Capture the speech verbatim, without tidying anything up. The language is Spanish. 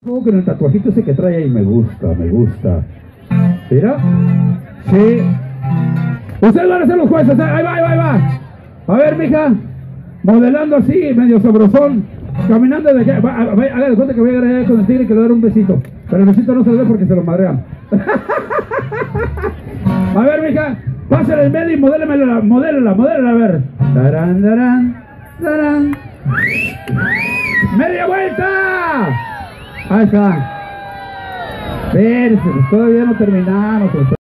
Como con el tatuajito ese que trae ahí, me gusta, me gusta. Mira. Sí. Ustedes van a ser los jueces, ¿eh? Ahí va, ahí va, ahí va. A ver, mija. Modelando así, medio sabrosón. Caminando de aquí. Va, haga de cuenta que voy a llegar allá con el tigre y que le daré un besito. Pero el besito no se lo dé porque se lo madrean. A ver, mija. Pásale en medio y modélemela, modélela, modélela, a ver. Tarán, tarán, tarán. ¡Media vuelta! Ahí está. Espérense, todavía no terminamos.